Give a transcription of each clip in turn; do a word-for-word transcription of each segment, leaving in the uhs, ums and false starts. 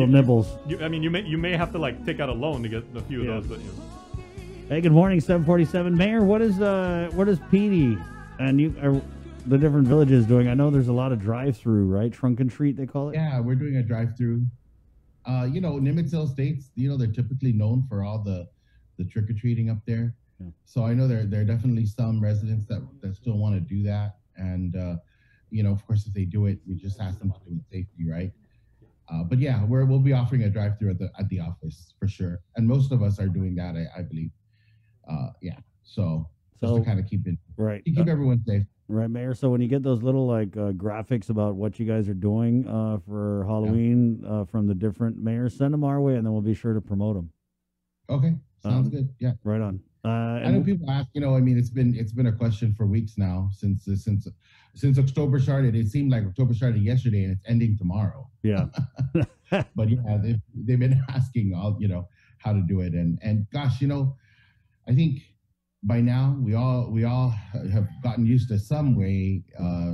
little nibbles. You, I mean, you may you may have to like take out a loan to get a few Yeah. of those. But, you know. Hey, good morning, seven forty-seven. Mayor, what is uh what is Piti and you are the different villages doing? I know there's a lot of drive-through, right? Trunk and treat, they call it. Yeah, we're doing a drive-through. Uh, you know, Nimitz Hill Estates, you know, they're typically known for all the the trick-or-treating up there. Yeah. So I know there there are definitely some residents that that still want to do that, and uh, you know, of course, if they do it, we just ask them to do it safely, right? Uh, but yeah, we're we'll be offering a drive-through at the at the office for sure, and most of us are doing that, I, I believe. Uh, yeah, so just So- to kind of keep it Right. keep Uh, everyone safe. right, Mayor. So when you get those little like uh, graphics about what you guys are doing uh, for Halloween uh, from the different mayors, send them our way, and then we'll be sure to promote them. Okay, sounds Um, good. Yeah. Right on. Uh, I know and, people ask, you know, I mean, it's been it's been a question for weeks now since since since October started. It seemed like October started yesterday and it's ending tomorrow. yeah. But yeah, they've they've been asking all, you know, how to do it, and and gosh, you know, I think by now we all we all have gotten used to some way uh,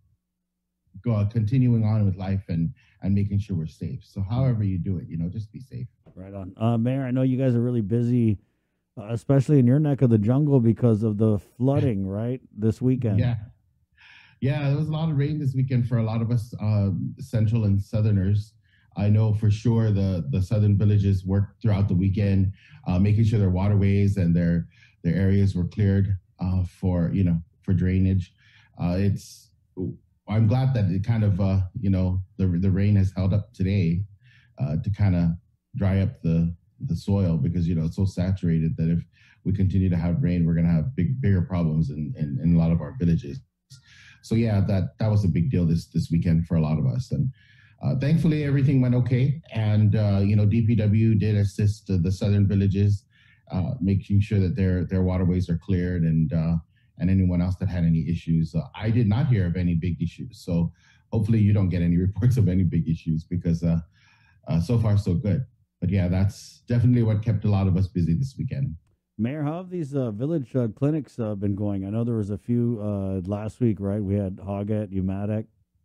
go continuing on with life and and making sure we're safe. So however you do it, you know, just be safe. Right on. Uh, Mayor, I know you guys are really busy, uh, especially in your neck of the jungle because of the flooding, right? This weekend. Yeah. Yeah, there was a lot of rain this weekend for a lot of us um, central and southerners. I know for sure the, the southern villages worked throughout the weekend, uh, making sure their waterways and their their areas were cleared uh, for, you know, for drainage. Uh, it's I'm glad that it kind of, uh, you know, the the rain has held up today uh, to kind of dry up the the soil, because, you know, it's so saturated that if we continue to have rain, we're going to have big bigger problems in, in, in a lot of our villages. So yeah, that that was a big deal this this weekend for a lot of us, and uh, thankfully everything went okay. And uh, you know, D P W did assist uh, the southern villages, uh, making sure that their their waterways are cleared, and uh, and anyone else that had any issues. Uh, I did not hear of any big issues, so hopefully you don't get any reports of any big issues, because uh, uh, so far so good. But yeah, that's definitely what kept a lot of us busy this weekend. Mayor, how have these uh, village uh, clinics uh, been going? I know there was a few uh, last week, right? We had Hoggett, Umatic.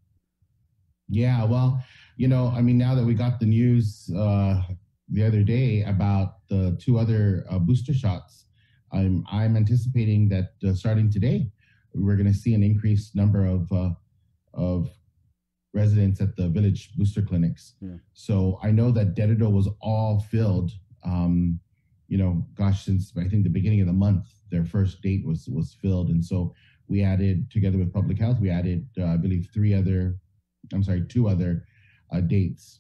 Yeah, well, you know, I mean, now that we got the news uh, the other day about the two other uh, booster shots, I'm I'm anticipating that uh, starting today, we're going to see an increased number of uh, of residents at the village booster clinics. Yeah. So I know that Dedido was all filled. Um, you know, gosh, since I think the beginning of the month, their first date was was filled, and so we added, together with public health, we added, uh, I believe, three other, I'm sorry, two other uh, dates.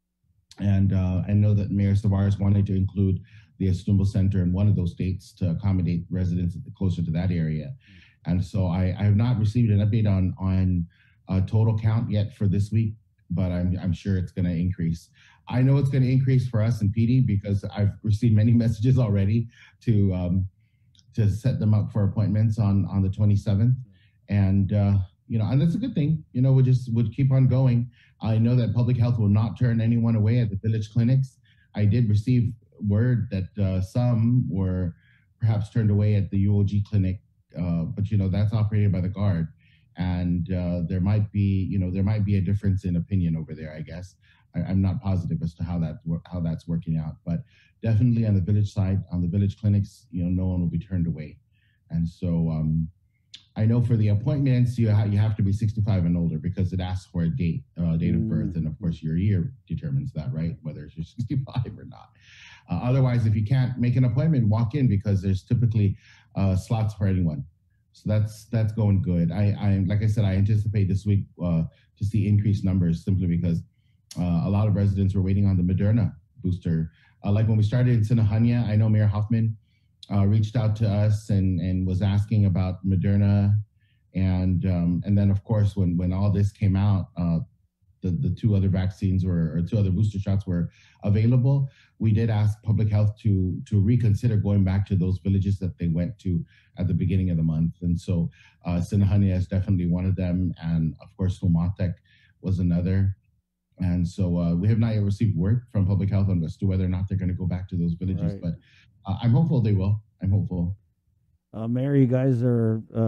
And uh, I know that Mayor Tavares wanted to include the Estumbo Center in one of those dates to accommodate residents closer to that area. And so I, I have not received an update on on uh, total count yet for this week, but I'm I'm sure it's going to increase. I know it's going to increase for us in Piti because I've received many messages already to um, to set them up for appointments on on the twenty-seventh, and uh, you know, and that's a good thing. You know, we just would keep on going. I know that public health will not turn anyone away at the village clinics. I did receive word that uh, some were perhaps turned away at the U O G clinic, uh, but you know, that's operated by the guard, and uh, there might be, you know, there might be a difference in opinion over there, I guess. I, I'm not positive as to how that how that's working out, but definitely on the village side, on the village clinics, you know, no one will be turned away. And so um, I know for the appointments, you ha you have to be sixty-five and older because it asks for a date, uh, date of birth, and of course your year determines that, right? Whether you're sixty-five or not. Uh, otherwise, if you can't make an appointment, walk in because there's typically uh, slots for anyone. So that's that's going good. I, I like I said, I anticipate this week uh, to see increased numbers simply because uh, a lot of residents were waiting on the Moderna booster. Uh, like when we started in Sinahania, I know Mayor Hoffman uh, reached out to us and and was asking about Moderna, and um, and then of course when when all this came out, uh, the the two other vaccines were or two other booster shots were available. We did ask public health to to reconsider going back to those villages that they went to at the beginning of the month, and so uh, Sinahania is definitely one of them, and of course Humatec was another. And so uh, we have not yet received word from public health on as to whether or not they're going to go back to those villages, Right. but uh, I'm hopeful they will. I'm hopeful. Uh, Mayor, you guys are uh,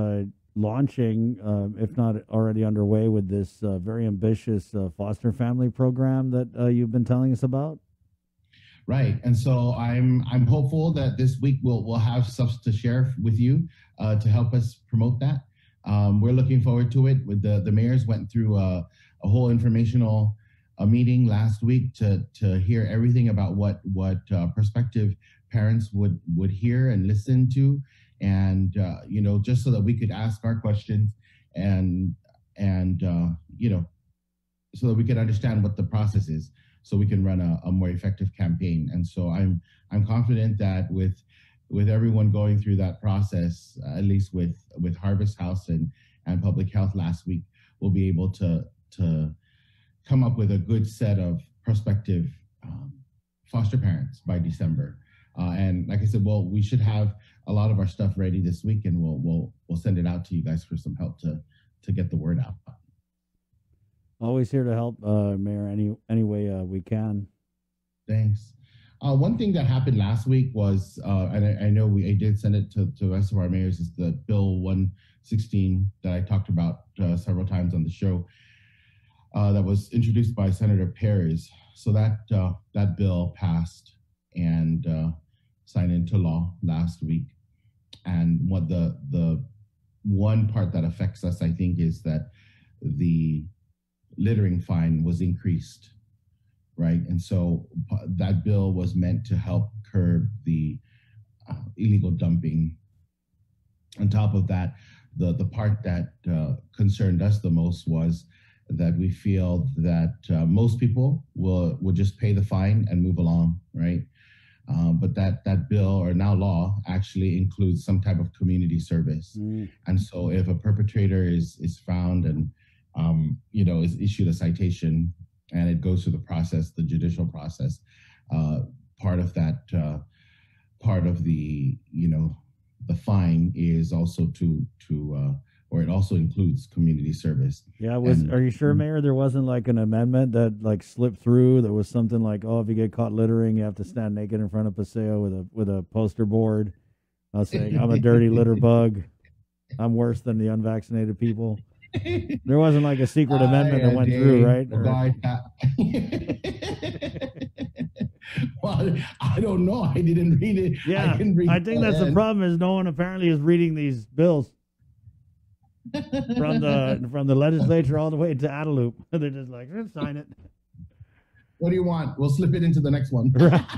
launching, uh, if not already underway, with this uh, very ambitious uh, foster family program that uh, you've been telling us about. Right, and so I'm I'm hopeful that this week we'll we'll have stuff to share with you uh, to help us promote that. Um, we're looking forward to it. With the the mayors went through a, a whole informational a meeting last week to to hear everything about what what uh, prospective parents would would hear and listen to, and uh, you know, just so that we could ask our questions and and uh, you know, so that we can understand what the process is, so we can run a, a more effective campaign. And so I'm I'm confident that with with everyone going through that process, uh, at least with with Harvest House and and Public Health last week, we'll be able to to come up with a good set of prospective um, foster parents by December. Uh, and like I said, well, we should have a lot of our stuff ready this week, and we'll we'll we'll send it out to you guys for some help to to get the word out. Always here to help, uh, Mayor, any any way uh, we can. Thanks. Uh, one thing that happened last week was, uh, and I, I know we I did send it to, to the rest of our mayors, is the Bill one sixteen that I talked about uh, several times on the show, uh, that was introduced by Senator Perez. So that uh, that bill passed and uh, signed into law last week. And what the the one part that affects us, I think, is that the littering fine was increased, right? And so that bill was meant to help curb the uh, illegal dumping. On top of that, the, the part that uh, concerned us the most was that we feel that uh, most people will, will just pay the fine and move along, right? Um, but that that bill, or now law, actually includes some type of community service. Mm. And so if a perpetrator is is found and um, you know, is issued a citation and it goes through the process, the judicial process, uh, part of that, uh, part of the, you know, the fine is also to, to uh, or it also includes community service. Yeah, was and, are you sure, Mayor, there wasn't like an amendment that like slipped through that was something like, oh, if you get caught littering, you have to stand naked in front of Paseo with a with a poster board uh, saying, I'm a dirty litter bug. I'm worse than the unvaccinated people. There wasn't like a secret amendment that went through, right? Or... Well, I don't know. I didn't read it. Yeah, I, read I think that's the problem, is no one apparently is reading these bills from the from the legislature all the way to Adelup. They're just like, let's sign it. What do you want? We'll slip it into the next one.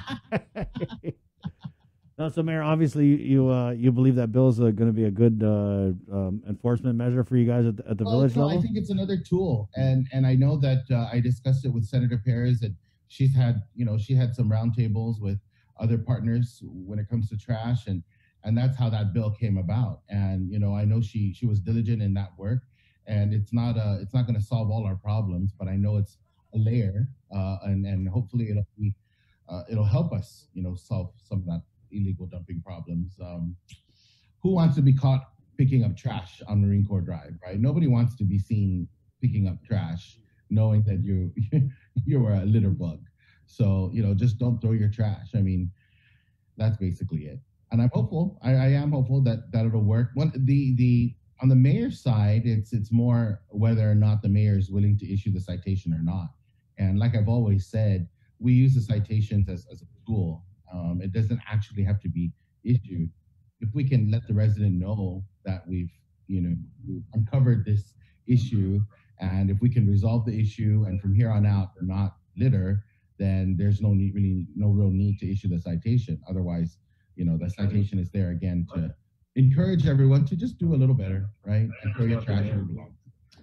Right. No, so Mayor, obviously you uh, you believe that bill is uh, going to be a good uh, um, enforcement measure for you guys at the, at the well, village no, level? I think it's another tool, and and I know that uh, I discussed it with Senator Perez, and she's had you know she had some roundtables with other partners when it comes to trash, and and that's how that bill came about. And you know I know she she was diligent in that work, and it's not a it's not going to solve all our problems, but I know it's a layer, uh, and and hopefully it'll be uh, it'll help us you know solve some of that illegal dumping problems. Um, who wants to be caught picking up trash on Marine Corps Drive, right? Nobody wants to be seen picking up trash knowing that you you're a litter bug. So, you know, just don't throw your trash. I mean, that's basically it. And I'm hopeful, I, I am hopeful that, that it'll work. One, the, the, on the mayor's side, it's, it's more whether or not the mayor is willing to issue the citation or not. And like I've always said, we use the citations as, as a tool. Um, it doesn't actually have to be issued. If we can let the resident know that we've, you know, we've uncovered this issue, and if we can resolve the issue, and from here on out they're not litter, then there's no need, really, no real need to issue the citation. Otherwise, you know, the citation is there again to encourage everyone to just do a little better, right? And throw your trash where it belongs.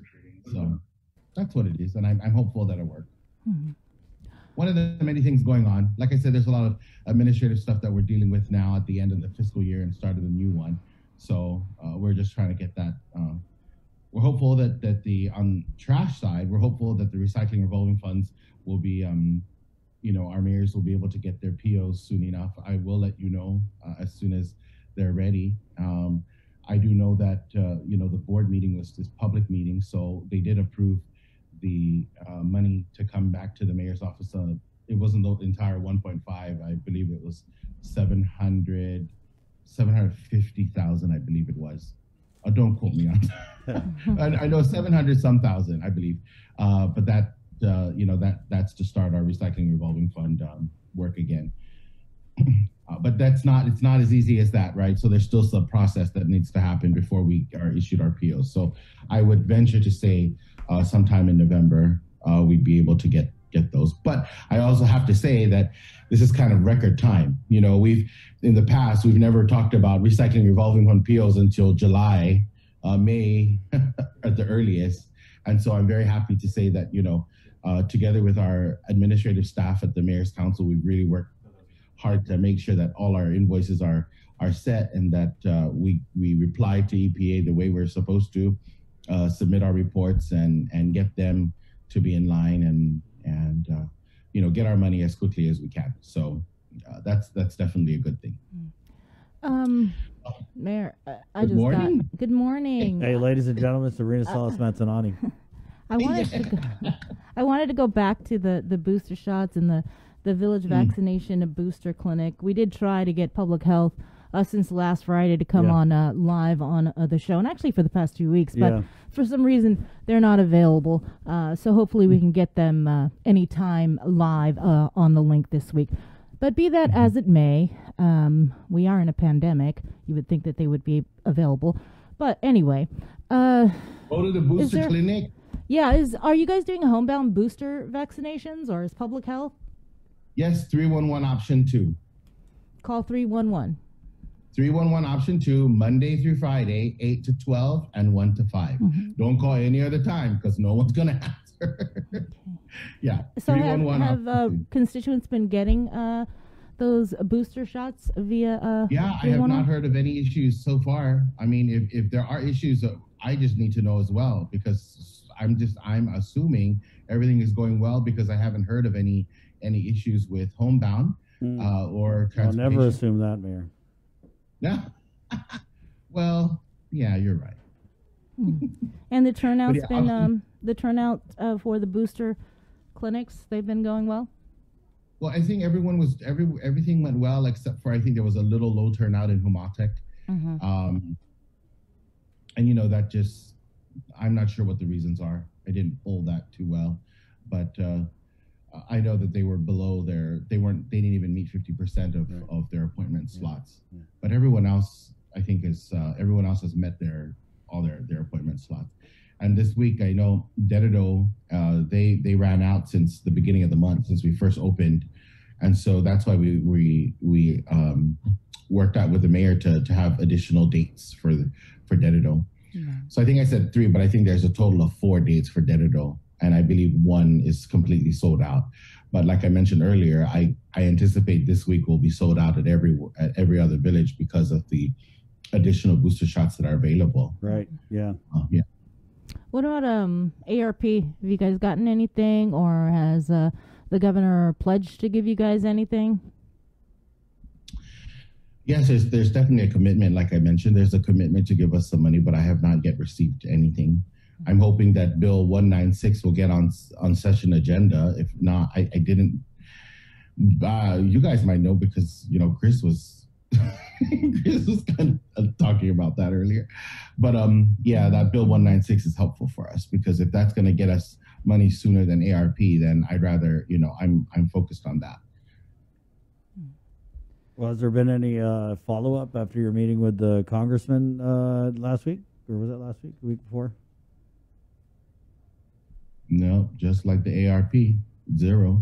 So that's what it is, and I'm, I'm hopeful that it'll work. Mm-hmm. One of the many things going on, like I said, there's a lot of administrative stuff that we're dealing with now at the end of the fiscal year and start of the new one. So uh, we're just trying to get that. Uh, we're hopeful that that the on trash side, we're hopeful that the recycling revolving funds will be, um, you know, our mayors will be able to get their P Os soon enough. I will let you know uh, as soon as they're ready. Um, I do know that uh, you know the board meeting was this public meeting, so they did approve the uh, money to come back to the mayor's office. Uh, it wasn't the entire one point five. I believe it was seven hundred, seven hundred fifty thousand, I believe it was, Uh, don't quote me on that. I, I know seven hundred some thousand, I believe. Uh, but that, uh, you know, that that's to start our recycling revolving fund um, work again. Uh, but that's not, it's not as easy as that, right? So there's still some process that needs to happen before we are issued our P Os. So I would venture to say uh, sometime in November, uh, we'd be able to get, get those. But I also have to say that this is kind of record time. You know, we've, in the past, we've never talked about recycling revolving fund P Os until July, uh, May at the earliest. And so I'm very happy to say that, you know, uh, together with our administrative staff at the Mayor's Council, we've really worked hard to make sure that all our invoices are are set and that uh, we we reply to E P A the way we're supposed to, uh, submit our reports and and get them to be in line and and uh, you know, get our money as quickly as we can. So uh, that's that's definitely a good thing. Um, Mayor, I, I good just morning. got good morning. Hey, ladies and gentlemen, Serena Salas Manzanani. I wanted to go, I wanted to go back to the the booster shots and the the village Mm. vaccination booster clinic. We did try to get public health uh, since last Friday to come Yeah. on uh, live on uh, the show, and actually for the past two weeks, but Yeah. for some reason they're not available. Uh, so hopefully we can get them uh, anytime live uh, on the link this week. But be that as it may, um, we are in a pandemic. You would think that they would be available, but anyway. Uh, Go to the Is booster there- clinic. yeah, is are you guys doing homebound booster vaccinations, or is public health? Yes, three one one option two. Call three one one. three one one option two, Monday through Friday, eight to twelve and one to five. Mhm. Don't call any other time because no one's going to answer. Yeah. So have, three one one have uh, option two. constituents been getting uh, those booster shots via uh, Yeah, I have three one one? not heard of any issues so far. I mean, if, if there are issues, uh, I just need to know as well because I'm just, I'm assuming everything is going well because I haven't heard of any any issues with homebound Mm. uh, or I'll transportation. never assume that, Mayor. Yeah. Well, yeah, you're right. Mm. And the turnout's yeah, been I'll- um, the turnout uh, for the booster clinics. They've been going well. Well, I think everyone was every everything went well except for I think there was a little low turnout in Humatek. Mm-hmm. Um, and you know that just I'm not sure what the reasons are. I didn't pull that too well, but uh, I know that they were below their they weren't they didn't even meet fifty percent of, Right. of their appointment Yeah. slots. Yeah. But everyone else I think is uh, everyone else has met their all their their appointment slots. And this week I know Dedido uh, they they ran out since the beginning of the month since we first opened, and so that's why we we we um, worked out with the mayor to to have additional dates for the, for Dedido. Yeah. So I think I said three, but I think there's a total of four dates for Dedido, and I believe one is completely sold out. But like I mentioned earlier, I, I anticipate this week will be sold out at every at every other village because of the additional booster shots that are available. Right. Yeah. Uh, yeah. What about um A R P? Have you guys gotten anything, or has uh, the governor pledged to give you guys anything? Yes, there's, there's definitely a commitment. Like I mentioned, there's a commitment to give us some money, but I have not yet received anything. I'm hoping that Bill one ninety-six will get on on session agenda. If not, I, I didn't. Uh, you guys might know because you know Chris was Chris was kind of talking about that earlier. But um, yeah, that Bill one ninety-six is helpful for us because if that's going to get us money sooner than A R P, then I'd rather you know I'm I'm focused on that. Well, has there been any uh, follow up after your meeting with the congressman uh, last week, or was that last week, the week before? No, just like the A R P, zero.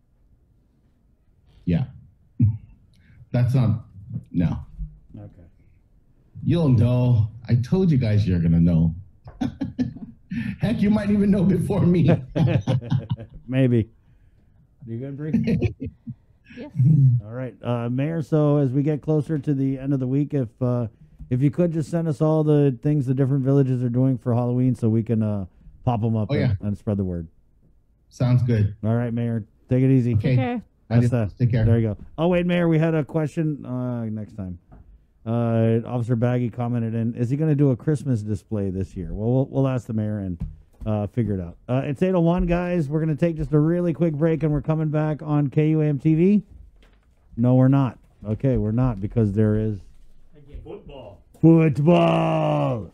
Yeah. That's not, no. Okay. You'll know. I told you guys you're going to know. Heck, you might even know before me. Maybe. You good, Bree? Yes. All right, uh, Mayor. So as we get closer to the end of the week, if uh, if you could just send us all the things the different villages are doing for Halloween, so we can uh, pop them up Oh, and, yeah. and spread the word. Sounds good. All right, Mayor. Take it easy. Okay. Okay. That's Adios. that. Take care. There you go. Oh wait, Mayor, we had a question uh, next time. Uh, Officer Baggy commented in, is he going to do a Christmas display this year? Well, we'll, we'll ask the mayor and uh, figure it out. Uh, it's eight oh one, guys. We're going to take just a really quick break, and we're coming back on K U A M T V. No, we're not. Okay, we're not because there is Football. football.